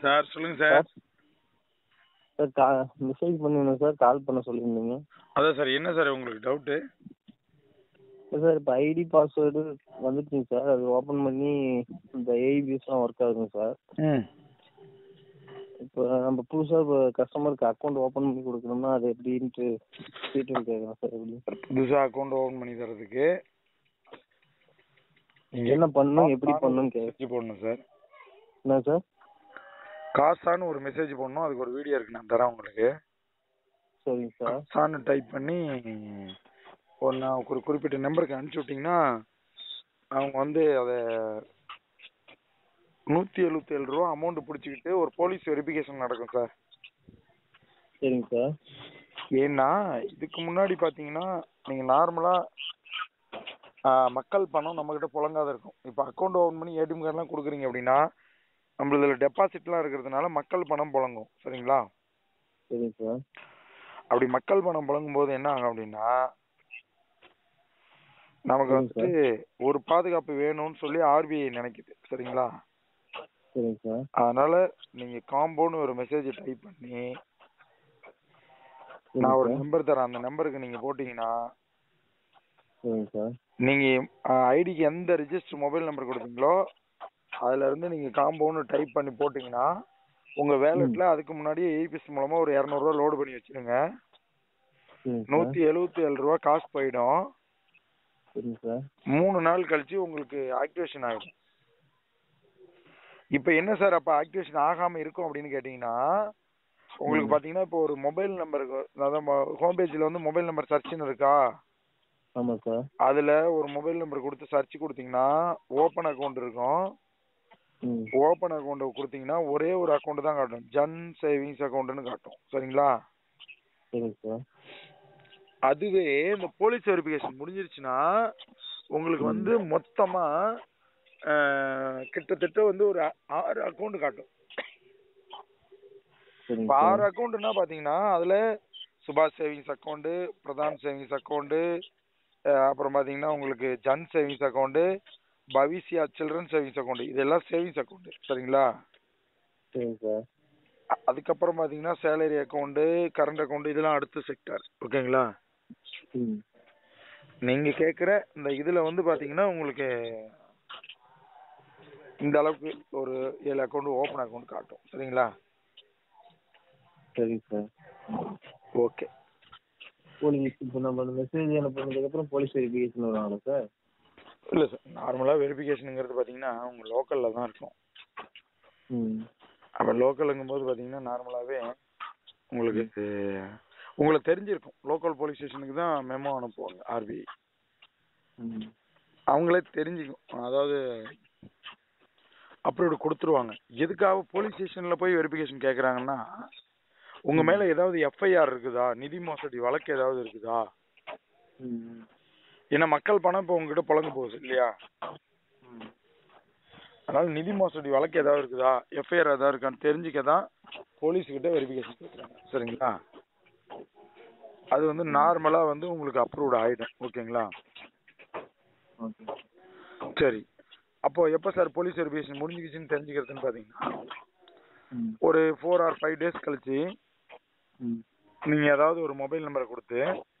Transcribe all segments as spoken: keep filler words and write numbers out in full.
Sir சொல்லுங்க sir. Sir கா message பண்ணிருந்தேன் சார், கால் பண்ண சொல்லியிருந்தீங்க. அதான் சார், என்ன சார் உங்களுக்கு டவுட்டு? சார் இப்போ ஐடி பாஸ்வேர்டு வந்துச்சுங்க சார், அது ஓப்பன் பண்ணி இந்த ஏஇபிஎஸ்லாம் ஒர்க் ஆகுதுங்க சார். ம் இப்போ நம்ம புதுசாக இப்போ கஸ்டமருக்கு அக்கௌண்ட் ஓப்பன் பண்ணி கொடுக்கணும்னா அது எப்படின்ட்டு டீட்டெயில் கேட்குறேன் சார். எப்படி புதுசாக அக்கௌண்ட் ஓப்பன் பண்ணி தரதுக்கு என்ன பண்ணணும், எப்படி பண்ணணும் மெசேஜ் போடணும் சார். என்ன சார்? காசான்னு ஒரு மெசேஜ் போடணும், அதுக்கு ஒரு வீடியோ இருக்கு, நான் தரேன் உங்களுக்கு. சரிங்க சார். காசான்னு டைப் பண்ணி ஒரு நான் ஒரு குறிப்பிட்ட நம்பருக்கு அனுப்பிச்சி விட்டிங்கன்னா அவங்க வந்து அதை நூற்றி எழுபத்தி ஏழு ரூபா அமௌண்ட் பிடிச்சிக்கிட்டு ஒரு போலீஸ் வெரிஃபிகேஷன் நடக்கும் சார். சரிங்க சார். ஏன்னா இதுக்கு முன்னாடி பார்த்தீங்கன்னா நீங்கள் நார்மலாக மக்கள் பணம் நம்மக்கிட்ட புழங்காத இருக்கும். இப்போ அக்கௌண்ட் ஓப்பன் பண்ணி ஏடிஎம் கார்டெலாம் கொடுக்குறீங்க அப்படின்னா நம்மளதில் டெபாசிட்லாம் இருக்கிறதுனால மக்கள் பணம் புழங்கும். சரிங்களா? சரிங்க சார். அப்படி மக்கள் பணம் புழங்கும் போது என்ன ஆகும் அப்படின்னா நமக்கு வந்துட்டு ஒரு பாதுகாப்பு வேணும்னு சொல்லி ஆர்பிஐ நினைக்குது. சரிங்களா? சரிங்க சார். அதனால நீங்க காம்போன்னு ஒரு மெசேஜ் டைப் பண்ணி நான் ஒரு நம்பர் தரேன், அந்த நம்பருக்கு நீங்க போட்டீங்கன்னா சரிங்க சார். நீங்க ஐடிக்கு எந்த ரிஜிஸ்டர் மொபைல் நம்பர் கொடுத்தீங்களோ அதுல இருந்து நீங்க காம்போன்னு டைப் பண்ணி போட்டீங்கன்னா உங்க வேலெட்ல அதுக்கு முன்னாடியே ஏபிஎஸ் மூலமா ஒரு இரநூறுவா லோடு பண்ணி வச்சிருங்க. நூத்தி எழுபத்தி ஏழு ரூபா காசு போயிடும். மூணு நாள் கழிச்சு உங்களுக்கு ஆக்டிவேஷன் ஆகிடும். இப்ப என்ன சார் அப்ப ஆக்டிவேஷன் ஆகாம இருக்கும் அப்படின்னு கேட்டீங்கன்னா உங்களுக்கு பாத்தீங்கன்னா இப்போ ஒரு மொபைல் நம்பருக்கு, அதாவது ஹோம் பேஜ்ல வந்து மொபைல் நம்பர் சர்ச்னு இருக்கா? ஆமா சார். அதுல ஒரு மொபைல் நம்பர் கொடுத்து சர்ச் கொடுத்தீங்கன்னா ஓபன் அக்கௌண்ட் இருக்கும். ஓபன் அக்கௌண்ட் கொடுத்தீங்கன்னா ஒரே ஒரு அக்கௌண்ட் தான் காட்டும், ஜன் சேவிங்ஸ் அக்கௌண்ட்னு காட்டும். சரிங்களா? சரிங்க சார். அதுவே இந்த போலீஸ் வெரிஃபிகேஷன் முடிஞ்சிருச்சுன்னா உங்களுக்கு வந்து மொத்தமா கிட்டத்தட்ட வந்து ஒரு ஆறு அக்கௌண்ட் காட்டும். ஆறு அக்கௌண்ட்னா பாத்தீங்கன்னா அதுல சுபாஷ் savings account, Pradhan savings account, அப்புறம் பாத்தீங்கன்னா உங்களுக்கு Jan savings account, Bhavishya children savings account, இதெல்லாம் சேவிங்ஸ் அக்கௌண்ட். சரிங்களா? சரிங்க சார். அதுக்கப்புறம் பாத்தீங்கன்னா சேலரி அக்கௌண்ட், கரண்ட் அக்கௌண்ட், இதெல்லாம் அடுத்த செக்டர். ஓகேங்களா? நீங்க கேக்குற இந்த இதுல வந்து பாத்தீங்கன்னா உங்களுக்கு இந்த அளவுக்கு ஒரு ஏழு அக்கௌண்ட் ஓபன் அக்கௌண்ட் காட்டும். சரிங்களா? சரிங்க சார். ஓகே. போலீஸ் இப்போ நம்ம மெசேஜ் அனுப்புனதுக்கு அப்புறம் போலீஸ் வெரிஃபிகேஷன் வருவாங்களா சார்? இல்ல சார், நார்மலா வெரிஃபிகேஷனுங்கிறது பாத்தீங்கன்னா உங்க லோக்கல்ல தான் இருக்கும். ம் அப்ப லோக்கலுங்கும் போது பாத்தீங்கன்னா நார்மலாவே உங்களுக்கு உங்களுக்கு தெரிஞ்சிருக்கும், லோக்கல் போலீஸ் ஸ்டேஷனுக்கு தான் மெமோ அனுப்புவாங்க ஆர்பிஐ. அவங்களே தெரிஞ்சுக்கும், அதாவது அப்ரூவ்டு கொடுத்துருவாங்க. எதுக்காக போலீஸ் ஸ்டேஷன்ல போய் வெரிஃபிகேஷன் கேக்குறாங்கன்னா உங்க மேல ஏதாவது எஃப்ஐஆர் இருக்குதா, நிதி மோசடி வழக்கு ஏதாவது இருக்குதா? ஏன்னா மக்கள் பணம் இப்போ உங்ககிட்ட புழங்க போகுது இல்லையா? அதனால நிதி மோசடி வழக்கு ஏதாவது இருக்குதா, எஃப்ஐஆர் ஏதாவது இருக்கான்னு தெரிஞ்சுக்கதான் போலீஸ் கிட்ட வெரிஃபிகேஷன் கேட்குறாங்க. சரிங்களா? அது வந்து நார்மலா வந்து உங்களுக்கு அப்ரூவ்டு ஆயிடும். ஓகேங்களா? சரி, அப்போ எப்ப சார் போலீஸ் வெரிஃபிகேஷன் முடிஞ்சிக்கிச்சுன்னு தெரிஞ்சுக்கிறதுன்னு பாத்தீங்கன்னா ஒரு ஃபோர் ஆர் ஃபைவ் டேஸ் கழிச்சு நீங்க ஏதாவது ஒரு மொபைல் நம்பரை கொடுத்து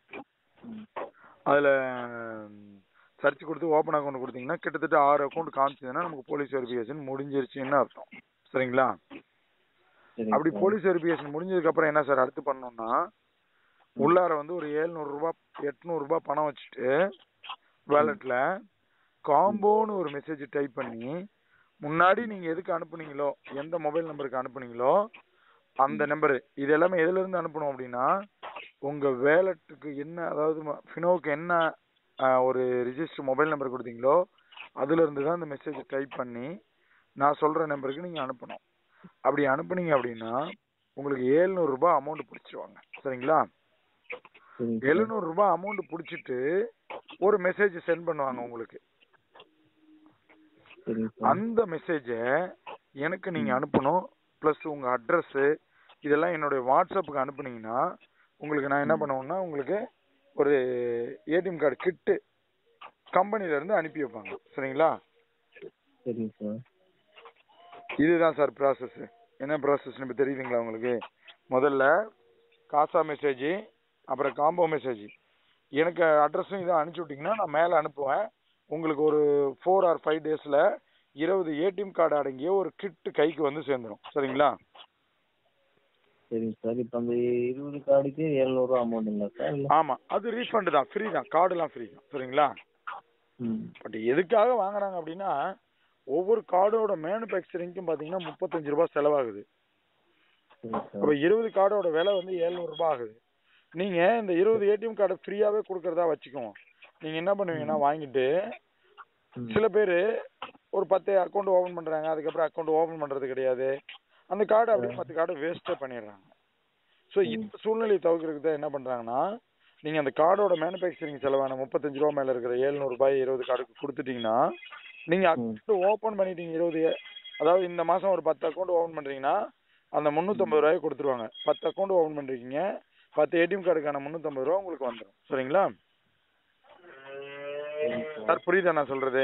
அதுல சர்ச் கொடுத்து ஓப்பன் அக்கௌண்ட் கொடுத்தீங்கன்னா கிட்டத்தட்ட ஆறு அக்கௌண்ட் காமிச்சதுன்னா நமக்கு போலீஸ் வெரிஃபிகேஷன் முடிஞ்சிருச்சுன்னு அர்த்தம். சரிங்களா? அப்படி போலீஸ் வெரிஃபிகேஷன் முடிஞ்சதுக்கு அப்புறம் என்ன சார் அடுத்து பண்ணணும்னா உள்ளார வந்து ஒரு எழுநூறு ரூபாய் எட்நூறு ரூபாய் பணம் வச்சுட்டு வேலெட்ல காம்போன்னு ஒரு மெசேஜ் டைப் பண்ணி முன்னாடி நீங்க எதுக்கு அனுப்புனீங்களோ, எந்த மொபைல் நம்பருக்கு அனுப்புனீங்களோ அந்த நம்பரு, இது எல்லாமே எதுல இருந்து அனுப்பணும் அப்படின்னா உங்க வேலெட்டுக்கு என்ன, அதாவது ஃபினோவுக்கு என்ன ஒரு ரிஜிஸ்டர் மொபைல் நம்பர் கொடுத்தீங்களோ அதுல இருந்து தான் இந்த மெசேஜ் டைப் பண்ணி நான் சொல்ற நம்பருக்கு நீங்க அனுப்பணும். அப்படி அனுப்புனீங்க அப்படின்னா உங்களுக்கு எழுநூறு ரூபாய் அமௌண்ட் பிடிச்சிருவாங்க. சரிங்களா? எழுநூறு ரூபாய் அமௌண்ட் பிடிச்சிட்டு ஒரு மெசேஜ் சென்ட் பண்ணுவாங்க உங்களுக்கு. அந்த மெசேஜ எனக்கு நீங்க அனுப்பணும். பிளஸ் உங்க அட்ரஸ் இதெல்லாம் என்னுடைய வாட்ஸ்அப்புக்கு அனுப்புனீங்கன்னா உங்களுக்கு நான் என்ன பண்ணுவேன்னா உங்களுக்கு ஒரு ஏடிஎம் கார்டு கிட்டு கம்பெனில இருந்து அனுப்பி வைப்பாங்க. சரிங்களா? இதுதான் சார் ப்ராசஸ். என்ன ப்ராசஸ்னு இப்போ தெரியுதுங்களா உங்களுக்கு? முதல்ல காசா மெசேஜ், அப்புறம் காம்போ மெசேஜ். எனக்கு அட்ரஸும் இதை அனுப்பிச்சி விட்டிங்கன்னா நான் மேலே அனுப்புவேன். உங்களுக்கு ஒரு ஃபோர் ஆர் ஃபைவ் டேஸில் இருபது ஏடிஎம் கார்டு அடங்கிய ஒரு கிட்டு கைக்கு வந்து சேர்ந்துடும். சரிங்களா? சரிங்க சார். இப்போ அந்த இருபது கார்டுக்கு எழுநூறுவா அமௌண்ட்டுங்களா சார்? ஆமாம், அது ரீஃபண்டு தான், ஃப்ரீ தான், கார்டுலாம் ஃப்ரீ தான். சரிங்களா? ம். பட் எதுக்காக வாங்குறாங்க அப்படின்னா, ஒவ்வொரு கார்டோட மேனுஃபேக்சரிங்க்கும் பார்த்தீங்கன்னா முப்பத்தஞ்சு ரூபாய் செலவாகுது. அப்போ இருபது கார்டோட விலை வந்து எழுநூறு ரூபாய் ஆகுது. நீங்க இந்த இருபது ஏடிஎம் கார்டை ஃப்ரீயாவே கொடுக்கறதா வச்சுக்கோங்க. நீங்க என்ன பண்ணுவீங்கன்னா வாங்கிட்டு, சில பேர் ஒரு பத்து அக்கௌண்ட் ஓபன் பண்றாங்க, அதுக்கப்புறம் அக்கௌண்ட் ஓபன் பண்றது கிடையாது. அந்த கார்டு அப்படியே பத்து கார்டு வேஸ்டே பண்ணிடுறாங்க. ஸோ இந்த சூழ்நிலையை தவிர்க்கிறதுக்கு தான் என்ன பண்றாங்கன்னா, நீங்க அந்த கார்டோட மேனுஃபேக்சரிங் செலவான முப்பத்தஞ்சு ரூபா மேல இருக்கிற எழுநூறு ரூபாய் இருபது கார்டுக்கு கொடுத்துட்டீங்கன்னா, நீங்க அக்கௌண்ட் ஓபன் பண்ணிட்டீங்க இருபது, அதாவது இந்த மாசம் ஒரு பத்து அக்கௌண்ட் ஓபன் பண்றீங்கன்னா அந்த முன்னூத்தம்பது ரூபாய் கொடுத்துருவாங்க. பத்து அக்கௌண்ட் ஓபன் பண்றீங்க, பத்து ஏடிஎம் கார்டுக்கான முன்னூத்தம்பது ரூபா உங்களுக்கு வந்துடும். சரிங்களா சார்? புரியுதா நான் சொல்றது?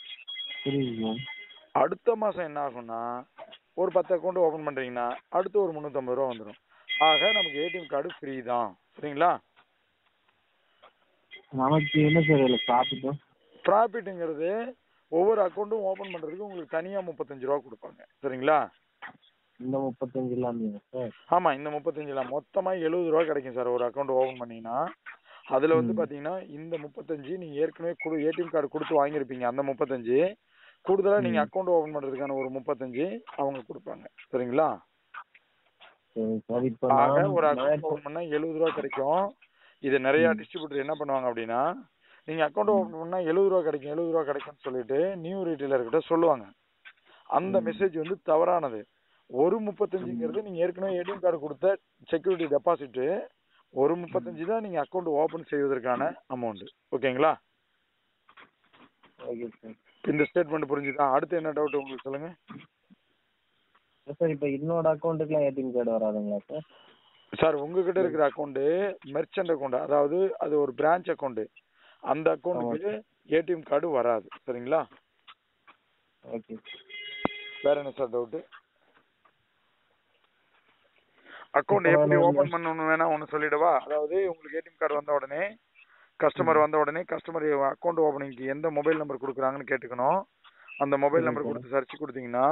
அடுத்த மாசம் என்ன ஆகும்னா, ஒரு பத்து அக்கௌண்ட் ஓபன் பண்றீங்கன்னா அடுத்து ஒரு முன்னூத்தம்பது ரூபா வந்துடும். ஆக நமக்கு ஏடிஎம் கார்டு ஃப்ரீ தான். சரிங்களா? நமக்கு என்ன சார் இதுல ப்ராஃபிட்? ப்ராஃபிட்ங்கிறது ஒவ்வொரு அக்கௌண்ட்டும் ஓபன் பண்றதுக்கு உங்களுக்கு தனியா முப்பத்தஞ்சு ரூபா கொடுப்பாங்க. சரிங்களா? இந்த முப்பத்தஞ்சு இல்லாம சார்? ஆமா, இந்த முப்பத்தஞ்சு இல்லாம மொத்தமா எழுபது ரூபா கிடைக்கும் சார் ஒரு அக்கௌண்ட் ஓபன் பண்ணீங்கன்னா. அதுல வந்து பாத்தீங்கன்னா இந்த முப்பத்தஞ்சு நீங்க ஏற்கனவே ஏடிஎம் கார்டு கொடுத்து வாங்கியிருப்பீங்க, அந்த முப்பத்தஞ்சு கூடுதலா நீங்க அக்கௌண்ட் ஓபன் பண்றதுக்கான ஒரு முப்பத்தஞ்சு அவங்க கொடுப்பாங்க. சரிங்களா? ஆக ஒரு அக்கௌண்ட் ஓபன் பண்ணா எழுபது ரூபா கிடைக்கும். இது நிறைய டிஸ்ட்ரிபியூட்டர் என்ன பண்ணுவாங்க அப்படின்னா, நீங்க அக்கௌண்ட் ஓபன் பண்ணா எழுபது ரூபா கிடைக்கும் எழுபது ரூபா கிடைக்கும்னு சொல்லிட்டு நியூ ரீட்டைலர் கிட்ட சொல்லுவாங்க. அந்த மெசேஜ் வந்து தவறானது. ஒரு முப்பத்தஞ்சுங்கிறது நீங்க ஏற்கனவே ஏடிஎம் கார்டு கொடுத்த செக்யூரிட்டி டெபாசிட், ஒரு முப்பத்தஞ்சு தான் நீங்க அக்கௌண்ட் ஓபன் செய்வதற்கான அமௌண்ட். ஓகேங்களா? இந்த ஸ்டேட்மெண்ட் புரிஞ்சுதா? அடுத்து என்ன டவுட் உங்களுக்கு சொல்லுங்க சார். இப்போ இன்னொரு அக்கௌண்ட்டுக்குலாம் ஏடிஎம் கார்டு வராதுங்களா சார்? சார் உங்ககிட்ட இருக்கிற அக்கௌண்ட் மெர்ச்சன்ட் அக்கௌண்ட், அதாவது அது ஒரு பிரான்ச் அக்கௌண்ட். அந்த அக்கௌண்ட்டுக்கு ஏடிஎம் கார்டு வராது. சரிங்களா? ஓகே. வேற என்ன சார் டவுட்? அக்கௌண்ட் எப்படி ஓபன் பண்ணணும்னு வேணா ஒன்னு சொல்லிடவா? அதாவது உங்களுக்கு ஏடிஎம் கார்டு வந்த உடனே, கஸ்டமர் வந்த உடனே கஸ்டமர் அக்கௌண்ட் ஓபனிங்க்கு எந்த மொபைல் நம்பர் கொடுக்குறாங்கன்னு கேட்டுக்கணும். அந்த மொபைல் நம்பர் கொடுத்து சர்ச் கொடுத்தீங்கன்னா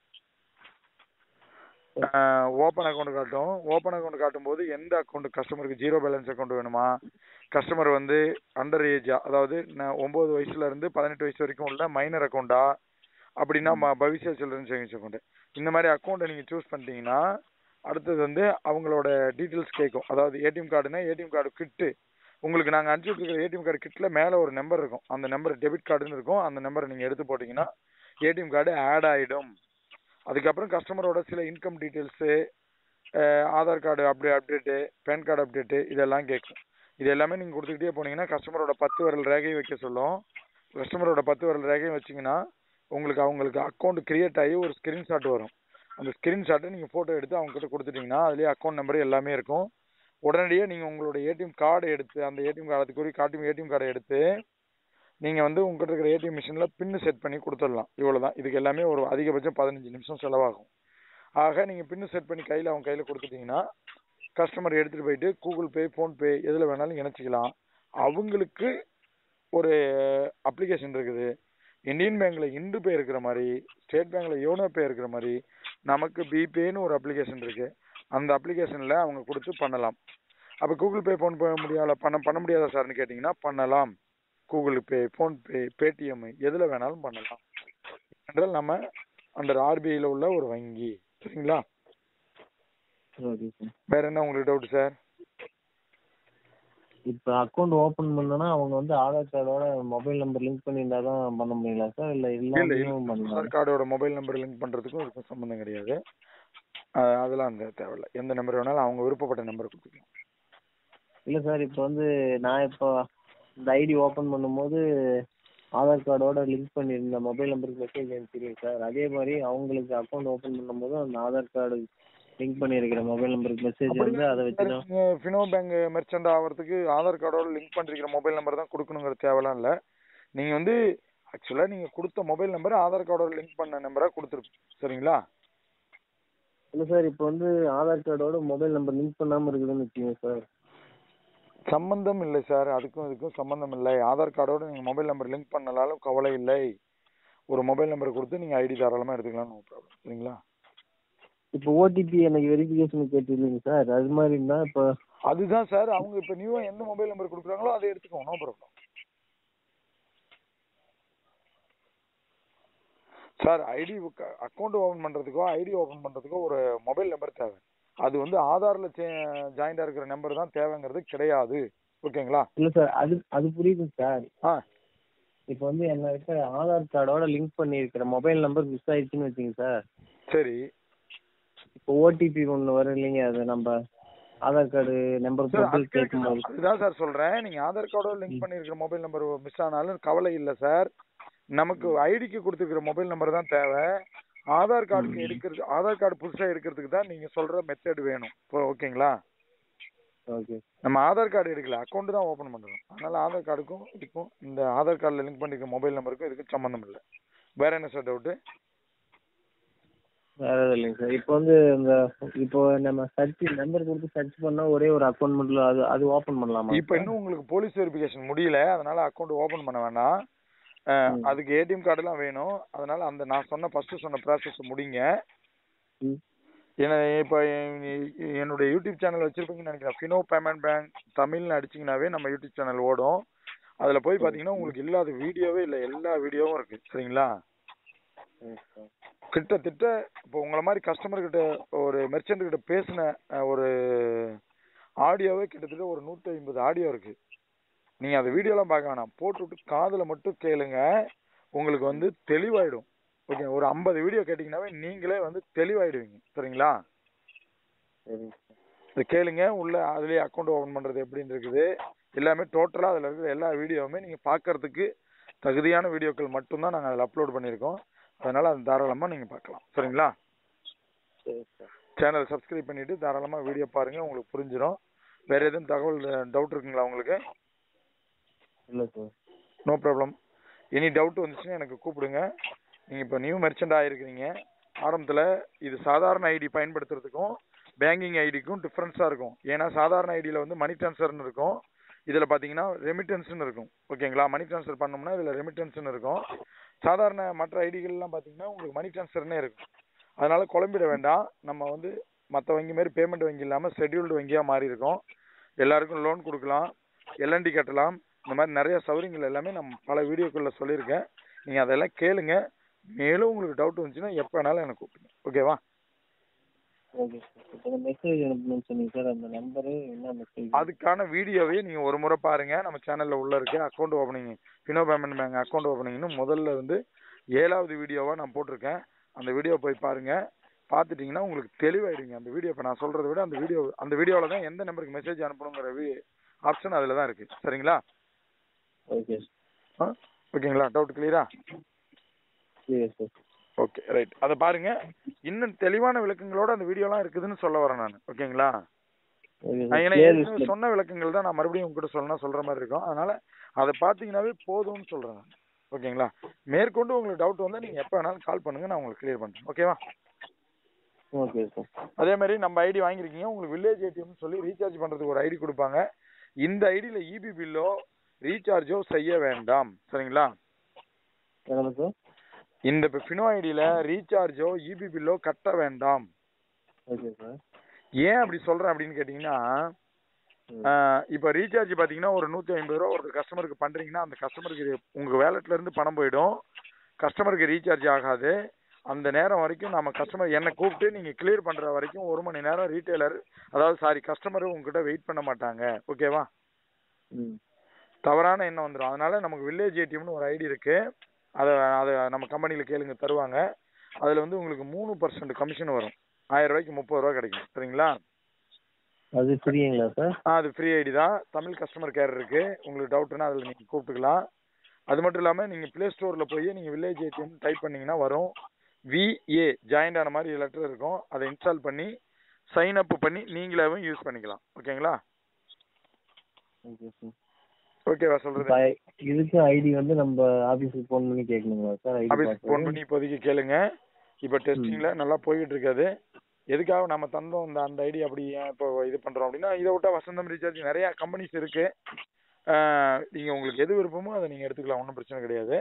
ஓப்பன் அக்கௌண்ட் காட்டும். ஓப்பன் அக்கௌண்ட் காட்டும் போது எந்த அக்கௌண்ட் கஸ்டமருக்கு ஜீரோ பேலன்ஸ் அக்கௌண்ட் வேணுமா, கஸ்டமர் வந்து அண்டர் ஏஜா, அதாவது ஒன்பது வயசுல இருந்து பதினெட்டு வயசு வரைக்கும் உள்ள மைனர் அக்கௌண்டா, அப்படின்னா பவிஷ்யா சில்ட்ரன் சேவிங்ஸ் அக்கௌண்ட், இந்த மாதிரி அக்கௌண்ட்டை நீங்க சூஸ் பண்ணிட்டீங்கன்னா அடுத்தது வந்து அவங்களோட டீட்டெயில்ஸ் கேட்கும். அதாவது ஏடிஎம் கார்டுனா ஏடிஎம் கார்டு கிட்டு உங்களுக்கு நாங்கள் அனுப்பிச்சு இருக்கிற ஏடிஎம் கார்டு கிட்டில் மேலே ஒரு நம்பர் இருக்கும். அந்த நம்பர் டெபிட் கார்டுன்னு இருக்கும். அந்த நம்பரை நீங்கள் எடுத்து போட்டிங்கன்னா ஏடிஎம் கார்டு ஆட் ஆகிடும். அதுக்கப்புறம் கஸ்டமரோட சில இன்கம் டீட்டெயில்ஸு, ஆதார் கார்டு அப்டே அப்டேட்டு, பேன் கார்டு அப்டேட்டு இதெல்லாம் கேட்கும். இது எல்லாமே நீங்கள் கொடுத்துக்கிட்டே போனீங்கன்னா கஸ்டமரோட பத்து விரல் ரேகையை வைக்க சொல்லும். கஸ்டமரோட பத்து விரல் ரேகையை வச்சிங்கன்னா உங்களுக்கு அவங்களுக்கு அக்கௌண்ட் கிரியேட் ஆகி ஒரு ஸ்க்ரீன்ஷாட் வரும். அந்த ஸ்க்ரீன்ஷாட்டை நீங்கள் ஃபோட்டோ எடுத்து அவங்ககிட்ட கொடுத்துட்டீங்கன்னா அதுலேயே அக்கௌண்ட் நம்பர் எல்லாமே இருக்கும். உடனடியாக நீங்கள் உங்களோட ஏடிஎம் கார்டு எடுத்து அந்த ஏடிஎம் கார்டு அதுக்குரிய காட்டும் ஏடிஎம் கார்டை எடுத்து நீங்கள் வந்து உங்கள்கிட்ட இருக்கிற ஏடிஎம் மிஷினில் பின்னு செட் பண்ணி கொடுத்துடலாம். இவ்வளோ தான். இதுக்கு எல்லாமே ஒரு அதிகபட்சம் பதினஞ்சு நிமிஷம் செலவாகும். ஆக நீங்கள் பின்னு செட் பண்ணி கையில் அவங்க கையில் கொடுத்துட்டீங்கன்னா கஸ்டமர் எடுத்துகிட்டு போயிட்டு கூகுள் பே, ஃபோன்பே எதில் வேணாலும் இணைச்சிக்கலாம். அவங்களுக்கு ஒரு அப்ளிகேஷன் இருக்குது. இந்தியன் பேங்க்ல இண்டு பே இருக்கிற மாதிரி, ஸ்டேட் பேங்க்ல யோனோ பே இருக்கிற மாதிரி நமக்கு பிபேன்னு ஒரு அப்ளிகேஷன் இருக்கு. அந்த அப்ளிகேஷன்ல அவங்க கொடுத்து பண்ணலாம். அப்போ கூகுள் பே, ஃபோன் பே முடியாத பண்ண பண்ண முடியாதா சார்னு கேட்டிங்கன்னா பண்ணலாம். கூகுள் பே, ஃபோன்பே, பேடிஎம் எதில் வேணாலும் பண்ணலாம். என்றால் நம்ம அந்த ஆர்பிஐல உள்ள ஒரு வங்கி. சரிங்களா? வேற என்ன உங்களுக்கு டவுட் சார்? இப்போ அக்கௌண்ட் ஓபன் பண்ணனா அவங்க வந்து ஆதார் கார்டோட மொபைல் நம்பர் லிங்க் பண்ணியிருந்தா தான் பண்ண முடியுங்களா சார்? இல்லை இல்லாமையும் பண்ணலாம்? ஆதார் கார்டோட மொபைல் நம்பர் லிங்க் பண்ணுறதுக்கும் இதுக்கும் சம்மந்தம் கிடையாது. அதெல்லாம் அந்த தேவையில்லை. எந்த நம்பர் வேணாலும் அவங்க விருப்பப்பட்ட நம்பர் கொடுத்துக்கலாம். இல்லை சார், இப்போ வந்து நான் இப்போ இந்த ஐடி ஓப்பன் பண்ணும்போது ஆதார் கார்டோட லிங்க் பண்ணியிருந்த மொபைல் நம்பருக்கு மெசேஜ் அனுப்பிச்சிருக்கேன் சார். அதே மாதிரி அவங்களுக்கு அக்கௌண்ட் ஓப்பன் பண்ணும்போது அந்த ஆதார் கார்டு லிங்க் பண்ணியிருக்கிற மொபைல் நம்பருக்கு மெசேஜ் வந்து அதை வச்சு தான் ஃபினோ பேங்க் மெர்ச்சன்ட் ஆகிறதுக்கு ஆதார் கார்டோட லிங்க் பண்ணிருக்கிற மொபைல் நம்பர் தான் கொடுக்கணுங்கிற தேவைலாம் இல்லை. நீங்கள் வந்து ஆக்சுவலாக நீங்கள் கொடுத்த மொபைல் நம்பர் ஆதார் கார்டோட லிங்க் பண்ண நம்பராக கொடுத்துருப்பீங்க. சரிங்களா? இல்லை சார், இப்போ வந்து ஆதார் கார்டோட மொபைல் நம்பர் லிங்க் பண்ணாமல் இருக்குதுன்னு வச்சுக்கோங்க சார். சம்பந்தம் இல்லை சார், அதுக்கும் இதுக்கும் சம்பந்தம் இல்லை. ஆதார் கார்டோட நீங்கள் மொபைல் நம்பர் லிங்க் பண்ணனாலும் கவலை இல்லை. ஒரு மொபைல் நம்பர் கொடுத்து நீங்கள் ஐடி தாராளமாக எடுத்துக்கலாம், நோ ப்ராப்ளம். சரிங்களா? இப்போ ஓடிபி எனக்கு வெரிஃபிகேஷன் கேட்டுருந்தீங்க சார், அது மாதிரி இருந்தால் இப்போ அதுதான் சார், அவங்க இப்போ நியூவாக எந்த மொபைல் நம்பர் கொடுக்குறாங்களோ அதை எடுத்துக்கோங்க, no problem. Sir ID account open பண்றதுக்கோ ஐடி ஓபன் பண்றதுக்கோ ஒரு மொபைல் நம்பர் தேவை. அது வந்து ஆதார்ல ஜாயிண்டா இருக்கிற நம்பர் தான் தேவைங்கிறது கிடையாது. ஓகேங்களா? இல்லை சார், அது அது புரியுது சார். ஆ இப்போ வந்து என்கிட்ட ஆதார் கார்டோட லிங்க் பண்ணியிருக்கிற மொபைல் நம்பர் மிஸ் ஆயிடுச்சுன்னு வச்சுங்க சார். சரி. இப்போ ஓடிபி ஒன்று வரும் இல்லைங்க, அது நம்ம ஆதார் கார்டு நம்பர் போட்டு கேட்கும்போது. அதுதான் சார் சொல்றேன், நீங்க ஆதார் கார்டோட லிங்க் பண்ணியிருக்கிற மொபைல் நம்பர் மிஸ் ஆனாலும் கவலை இல்லை சார். நமக்கு ஐடிக்கு கொடுத்துருக்கிற மொபைல் நம்பர் தான் தேவை. ஆதார் கார்டுக்கு எடுக்கிறது, ஆதார் கார்டு புதுசாக எடுக்கிறதுக்கு தான் நீங்க சொல்ற மெத்தட் வேணும். இப்போ ஓகேங்களா? ஓகே. நம்ம ஆதார் கார்டு எடுக்கல, அக்கௌண்ட் தான் ஓபன் பண்றோம். அதனால ஆதார் கார்டுக்கும் இதுக்கும், இந்த ஆதார் கார்டில் லிங்க் பண்ணிருக்க மொபைல் நம்பருக்கும் இதுக்கு சம்பந்தம் இல்லை. வேற என்ன சார் டவுட்டு? வேற எதுவும் இல்லைங்க சார். இப்போ வந்து இந்த இப்போ நம்ம சர்ச் நம்பர் கொடுத்து சர்ச் பண்ணா ஒரே ஒரு அக்கௌண்ட் மட்டும் அது அது ஓபன் பண்ணலாமா? இப்போ இன்னும் உங்களுக்கு போலீஸ் வெரிஃபிகேஷன் முடியல, அதனால அக்கௌண்ட் ஓபன் பண்ண வேணாம். அதுக்கு ஏடிஎம் கார்டுலாம் வேணும். அதனால அந்த நான் சொன்ன ஃபர்ஸ்ட் சொன்ன ப்ராசஸ் முடிங்க. ஏன்னா இப்போ என்னுடைய யூடியூப் சேனல் வச்சிருப்பீங்கன்னு நினைக்கிறேன். ஃபினோ பேமெண்ட் பேங்க் தமிழ்னு அடிச்சிங்கனாவே நம்ம யூடியூப் சேனல் ஓடும். அதில் போய் பார்த்தீங்கன்னா உங்களுக்கு இல்லாத வீடியோவே இல்லை, எல்லா வீடியோவும் இருக்கு. சரிங்களா? கிட்டத்தட்ட இப்போ உங்களை மாதிரி கஸ்டமர் கிட்ட ஒரு மெர்ச்சன்ட் கிட்ட பேசின ஒரு ஆடியோவே கிட்டத்தட்ட ஒரு நூற்றி ஐம்பது ஆடியோ இருக்கு. நீங்க அந்த வீடியோலாம் பார்க்க வேணாம், போட்டுவிட்டு காதில் மட்டும் கேளுங்க, உங்களுக்கு வந்து தெளிவாயிடும். ஓகே, ஒரு ஐம்பது வீடியோ கேட்டிங்கனாவே நீங்களே வந்து தெளிவாயிடுவீங்க. சரிங்களா? இது கேளுங்க. உள்ள அதுலேயே அக்கௌண்ட் ஓபன் பண்ணுறது எப்படின்னு இருக்குது எல்லாமே. டோட்டலாக அதில் இருக்கிற எல்லா வீடியோவுமே நீங்கள் பார்க்கறதுக்கு தகுதியான வீடியோக்கள் மட்டும்தான் நாங்கள் அதில் அப்லோட் பண்ணியிருக்கோம். அதனால் அது தாராளமாக நீங்கள் பார்க்கலாம். சரிங்களா? சேனல் சப்ஸ்கிரைப் பண்ணிவிட்டு தாராளமாக வீடியோ பாருங்கள், உங்களுக்கு புரிஞ்சிடும். வேறு எதுவும் தகவல் டவுட் இருக்குங்களா உங்களுக்கு? இல்லை sir. No problem. Any doubt வந்துச்சுன்னா எனக்கு கூப்பிடுங்க. நீங்கள் இப்போ நியூ மெர்ச்சன்ட் ஆகிருக்கிறீங்க. ஆரம்பத்தில் இது சாதாரண ஐடி பயன்படுத்துறதுக்கும் பேங்கிங் ஐடிக்கும் டிஃப்ரென்ஸாக இருக்கும். ஏன்னா சாதாரண ஐடியில் வந்து மணி ட்ரான்ஸ்ஃபர்னு இருக்கும், இதில் பார்த்தீங்கன்னா ரெமிட்டன்ஸ்னு இருக்கும். ஓகேங்களா? மணி ட்ரான்ஸ்ஃபர் பண்ணோம்னா இதில் ரெமிட்டன்ஸ்னு இருக்கும். சாதாரண மற்ற ஐடிகள்லாம் பார்த்தீங்கன்னா உங்களுக்கு மணி ட்ரான்ஸ்ஃபர்னே இருக்கும். அதனால குழம்பிட வேண்டாம். நம்ம வந்து மற்ற வங்கி மாதிரி பேமெண்ட் வங்கி இல்லாமல் ஷெட்யூல்டு வங்கியாக மாறி இருக்கும். எல்லாருக்கும் லோன் கொடுக்கலாம், எல்என்டி கட்டலாம், இந்த மாதிரி நிறைய சௌகரியங்கள் எல்லாமே நம்ம பல வீடியோக்களில் சொல்லியிருக்கேன். நீங்கள் அதெல்லாம் கேளுங்க. மேலும் உங்களுக்கு டவுட் வந்துச்சுன்னா எப்போ வேணாலும் எனக்கு கூப்பிடுங்க. ஓகேவா? Okay sir. இப்போ மெசேஜ் அனுப்பணும்னு சொன்னீங்க சார், அந்த நம்பரு என்ன மெசேஜ்? அதுக்கான வீடியோவே நீங்கள் ஒரு முறை பாருங்கள். நம்ம சேனலில் உள்ள இருக்கு account opening, Fino payment bank account ஓப்பனிங்னு முதல்ல இருந்து ஏழாவது வீடியோவாக நான் போட்டிருக்கேன். அந்த வீடியோ போய் பாருங்கள். பார்த்துட்டிங்கன்னா உங்களுக்கு தெளிவாயிடுங்க. அந்த வீடியோ இப்போ நான் சொல்கிறத விட அந்த வீடியோ அந்த வீடியோவில் தான் எந்த நம்பருக்கு மெசேஜ் அனுப்பணுங்கிற ஆப்ஷன் அதில் தான் இருக்குது. சரிங்களா? ஓகே. ஆ ஓகேங்களா? டவுட் கிளியரா? Okay, right. அதை பாருங்க. இன்னும் தெளிவான விளக்கங்களோட அந்த வீடியோலாம் இருக்குதுன்னு சொல்ல வரேன் நான். ஓகேங்களா? ஏன்னா ஏற்கனவே சொன்ன விளக்கங்கள் தான் நான் மறுபடியும் உங்ககிட்ட சொல்லணும் சொல்ற மாதிரி இருக்கும். அதனால அதை பார்த்தீங்கன்னாவே போதும்னு சொல்றேன் நான். ஓகேங்களா? மேற்கொண்டு உங்களுக்கு டவுட் வந்தால் நீங்கள் எப்போ வேணாலும் கால் பண்ணுங்க, நான் உங்களுக்கு கிளியர் பண்ணுறேன். ஓகேவா? Okay sir. அதே மாதிரி நம்ம ஐடி வாங்கியிருக்கீங்க, உங்களுக்கு வில்லேஜ் ஏடிஎம்னு சொல்லி ரீசார்ஜ் பண்ணுறதுக்கு ஒரு ஐடி கொடுப்பாங்க. இந்த ஐடியில் இபி பில்லோ ரீசார்ஜோ செய்ய வேண்டாம். சரிங்களா? இந்த ஃபினோ ஐடியில் ரீசார்ஜோ இபி பில்லோ கட்ட வேண்டாம். Okay sir. ஏன் அப்படி சொல்கிறேன் அப்படின்னு கேட்டிங்கன்னா, இப்போ ரீசார்ஜ் பார்த்தீங்கன்னா ஒரு நூற்றி ஐம்பது ரூபா ஒரு கஸ்டமருக்கு பண்ணுறீங்கன்னா அந்த கஸ்டமருக்கு உங்கள் வேலட்லேருந்து பணம் போயிடும், கஸ்டமருக்கு ரீசார்ஜ் ஆகாது. அந்த நேரம் வரைக்கும் நம்ம கஸ்டமர் என்னை கூப்பிட்டு நீங்கள் கிளியர் பண்ணுற வரைக்கும் ஒரு மணி நேரம் ரீட்டைலர், அதாவது சாரி கஸ்டமர் உங்ககிட்ட வெயிட் பண்ண மாட்டாங்க. ஓகேவா? தவறான எண்ணம் வந்துடும். அதனால நமக்கு வில்லேஜ் ஏடிஎம்னு ஒரு ஐடி இருக்கு. அதை அதை நம்ம கம்பெனியில் கேளுங்க, தருவாங்க. அதில் வந்து உங்களுக்கு மூணு பர்சன்ட் கமிஷன் வரும். ஆயிரம் ரூபாய்க்கு முப்பது ரூபா கிடைக்கும். சரிங்களா? அது ஃப்ரீங்களா சார்? ஆ அது ஃப்ரீ ஐடி தான். தமிழ் கஸ்டமர் கேர் இருக்கு. உங்களுக்கு டவுட்னா அதில் நீங்கள் கூப்பிட்டுக்கலாம். அது மட்டும் இல்லாமல் நீங்கள் ப்ளே ஸ்டோரில் போய் நீங்கள் வில்லேஜ் ஏடிஎம் டைப் பண்ணிங்கன்னா வரும். விஏ ஜாயின்ட் ஆன மாதிரி லெட்டர் இருக்கும். அதை இன்ஸ்டால் பண்ணி சைன் அப் பண்ணி நீங்களாவும் யூஸ் பண்ணிக்கலாம். ஓகேங்களா? Okay sir. ஓகேவா சொல்றது? இதுக்கு ஐடி வந்து நம்ம ஆபீஸ்க்கு ஃபோன் பண்ணி கேட்கணுங்களா சார்? ஆபீஸ்க்கு ஃபோன் பண்ணி இப்போதைக்கு கேளுங்க. இப்போ டெஸ்டிங்ல நல்லா போயிட்டு இருக்காது. எதுக்காக நம்ம தந்தோம் இந்த அந்த ஐடி அப்படி ஏன் இப்போ இது பண்றோம் அப்படின்னா, இதை விட்டா வசந்தம் ரீசார்ஜ் நிறைய கம்பெனிஸ் இருக்கு. ஆஹ் நீங்க உங்களுக்கு எது விருப்பமோ அதை நீங்க எடுத்துக்கலாம், ஒன்றும் பிரச்சனை கிடையாது.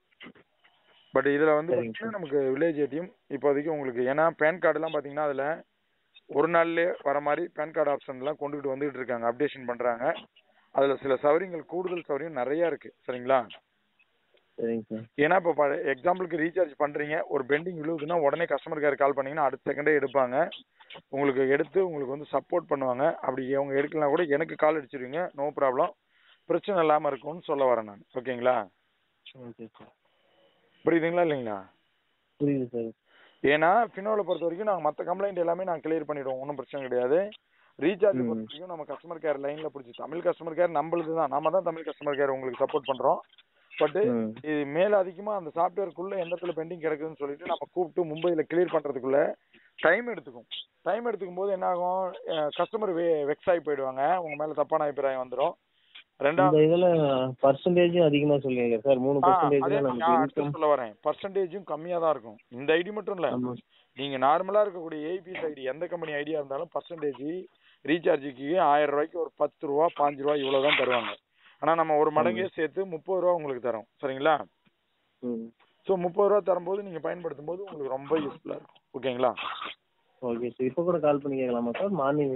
பட் இதுல வந்து சரிங்க பாத்தீங்கன்னா சார். நமக்கு வில்லேஜ் ஏடிஎம் இப்போதைக்கு உங்களுக்கு, ஏன்னா பேன் கார்டு எல்லாம் பாத்தீங்கன்னா அதுல ஒரு நாள்லயே வர மாதிரி பேன் கார்டு ஆப்ஷன் எல்லாம் கொண்டுகிட்டு வந்துட்டு இருக்காங்க, அப்டேஷன் பண்றாங்க. அதுல சில சௌகரியங்கள், கூடுதல் சௌகரியம் நிறைய இருக்கு. சரிங்களா? சரிங்க சார். ஏன்னா இப்போ எக்ஸாம்பிளுக்கு ரீசார்ஜ் பண்றீங்க, ஒரு பெண்டிங் விழுவுதுன்னா உடனே கஸ்டமர் கேர் கால் பண்ணீங்கன்னா அடுத்த செகண்டே எடுப்பாங்க. உங்களுக்கு எடுத்து உங்களுக்கு வந்து சப்போர்ட் பண்ணுவாங்க. அப்படி அவங்க எடுக்கலாம் கூட எனக்கு கால் அடிச்சிருவீங்க, நோ ப்ராப்ளம், பிரச்சனை இல்லாம இருக்கும்னு சொல்ல வரேன் நான். ஓகேங்களா? Okay sir. புரியுதுங்களா இல்லைங்களா? புரியுது சார். ஏன்னா ஃபினோவில் பொறுத்த வரைக்கும் நாங்கள் மற்ற கம்ப்ளைண்ட் எல்லாமே நாங்கள் கிளியர் பண்ணிடுவோம், ஒன்றும் பிரச்சனை கிடையாது. ரீசார்ஜ் ம். பொறுத்த வரைக்கும் நம்ம கஸ்டமர் கேர் லைன்ல பிடிச்சி, தமிழ் கஸ்டமர் கேர் நம்மளுது தான், நம்ம தான் தமிழ் கஸ்டமர் கேர் உங்களுக்கு சப்போர்ட் பண்றோம். பட் ம். இது மேல அதிகமா அந்த சாஃப்ட்வேருக்குள்ள எந்த இடத்துல பெண்டிங் கிடக்குதுன்னு சொல்லிட்டு நம்ம கூப்பிட்டு மும்பைல கிளியர் பண்றதுக்குள்ள டைம் எடுத்துக்கும். டைம் எடுத்துக்கும் போது என்ன ஆகும், கஸ்டமர் வெக்ஸ் ஆகி போயிடுவாங்க, உங்க மேல தப்பான அபிப்பிராயம் வந்துடும். இந்த ரெண்டாவது இதுல பர்சன்டேஜ் அதிகமா சொல்லுவீங்க சார். மூணு ஆ பர்சன்டேஜ் அதே தான் நான் நமக்கு அடுத்து இன்கம். சொல்ல வரேன், பர்சன்டேஜும் கம்மியா தான் இருக்கும். இந்த ஐடி மட்டும் இல்ல, ஆமா. நீங்க நார்மலா இருக்கக்கூடிய ஏபிஎஸ் ஐடி எந்த கம்பெனி ஐடியா இருந்தாலும் பர்சன்டேஜ் ரீசார்ஜுக்கு ஆயிரம் ரூபாய்க்கு ஒரு பத்து ரூபா பாஞ்சு ரூபா இவ்வளவுதான் தருவாங்க. ஆனா நம்ம ஒரு மடங்கே சேர்த்து முப்பது ரூபா உங்களுக்கு தரோம். சரிங்களா? ம். ஸோ முப்பது ரூபா தரும்போது நீங்க பயன்படுத்தும் போது உங்களுக்கு ரொம்ப யூஸ்ஃபுல்லா இருக்கும். ஓகேங்களா? Okay sir. இப்போ கூட கால் பண்ணி கேட்கலாமா சார்? மார்னிங்.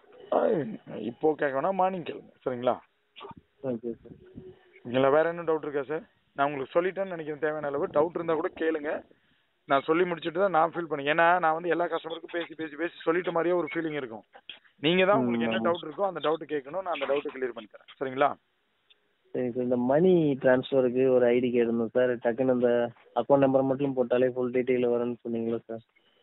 இப்போ கேட்கணும்னா மார்னிங் கேளுங்க. சரிங்களா? Okay sir. இல்லை வேற என்ன டவுட் இருக்கா சார்? நான் உங்களுக்கு சொல்லிட்டேன்னு நினைக்கிறேன். தேவையான அளவு டவுட் இருந்தா கூட கேளுங்க, நான் சொல்லி முடிச்சுட்டு தான் நான் ஃபீல் பண்ணேன். ஏன்னா நான் வந்து எல்லா கஸ்டமருக்கும் பேசி பேசி பேசி சொல்லிட்ட மாதிரியே ஒரு ஃபீலிங் இருக்கும். நீங்க தான் உங்களுக்கு என்ன டவுட் இருக்கோ அந்த டவுட் கேட்கணும், நான் அந்த டவுட் கிளியர் பண்ணி தரேன். சரிங்களா? சரி சார். இந்த மணி ட்ரான்ஸ்ஃபருக்கு ஒரு ஐடி கேட்டிருந்தோம் சார். டக்குன்னு அந்த அக்கௌண்ட் நம்பர் மட்டும் போட்டாலே ஃபுல் டீட்டெயில் வரும்னு சொன்னீங்களா சார்?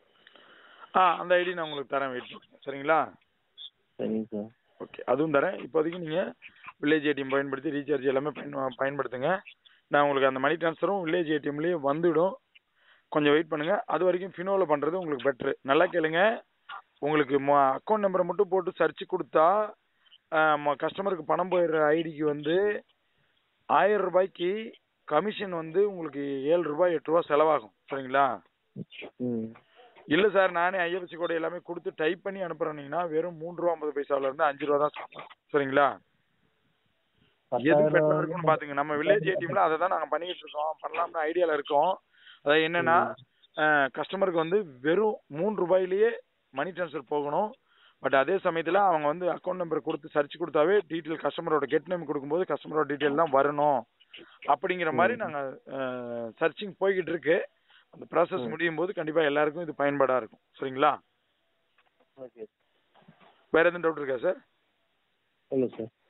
ஆ அந்த ஐடி நான் உங்களுக்கு தரேன், வெயிட் பண்ணுங்க. சரிங்களா? சரிங்க சார். ஓகே, அதுவும் தரேன். இப்போதைக்கு நீங்க வில்லேஜ் ஏடிஎம் பயன்படுத்தி ரீசார்ஜ் எல்லாமே பயன் பயன்படுத்துங்க. நான் உங்களுக்கு அந்த மணி ட்ரான்ஸ்ஃபரும் வில்லேஜ் ஏடிஎம்லேயே வந்துடும். கொஞ்சம் வெயிட் பண்ணுங்க. அது வரைக்கும் ஃபினோவில் பண்றது உங்களுக்கு பெட்ரு. நல்லா கேளுங்க, உங்களுக்கு அக்கௌண்ட் நம்பரை மட்டும் போட்டு சர்ச் கொடுத்தா கஸ்டமருக்கு பணம் போயிடுற ஐடிக்கு வந்து ஆயிரம் ரூபாய்க்கு கமிஷன் வந்து உங்களுக்கு ஏழு ரூபாய் எட்டு ரூபாய் செலவாகும். சரிங்களா? ம். இல்ல சார் நானே ஐஎஃப்எஸ்சி கோட் எல்லாமே கொடுத்து டைப் பண்ணி அனுப்புறீங்கன்னா வெறும் மூன்று ரூபா ஐம்பது பைசால இருந்து அஞ்சு ரூபா தான் சொல்லுவோம். சரிங்களா? எது பெட்டரா இருக்கும்னு பாத்துங்க. நம்ம வில்லேஜ் ஏடிஎம்ல அதை தான் நாங்க பண்ணிட்டு இருக்கோம், பண்ணலாம்னு ஐடியால இருக்கோம். அதாவது என்னன்னா கஸ்டமருக்கு வந்து வெறும் மூன்று ரூபாயிலேயே மணி டிரான்ஸ்ஃபர் போகணும். பட் அதே சமயத்துல அவங்க வந்து அக்கௌண்ட் நம்பர் கொடுத்து சர்ச் கொடுத்தாவே டீட்டெயில் கஸ்டமரோட கெட் நேம் கொடுக்கும்போது கஸ்டமரோட டீட்டெயில் தான் வரணும் அப்படிங்கிற மாதிரி நாங்க சர்ச்சிங் போய்கிட்டு இருக்கு. அந்த ப்ராசஸ் முடியும் போது கண்டிப்பா எல்லாருக்கும் இது பயன்பாடா இருக்கும். சரிங்களா? ஓகே. வேற எதுவும் டவுட் இருக்கா சார்? இல்லை சார்.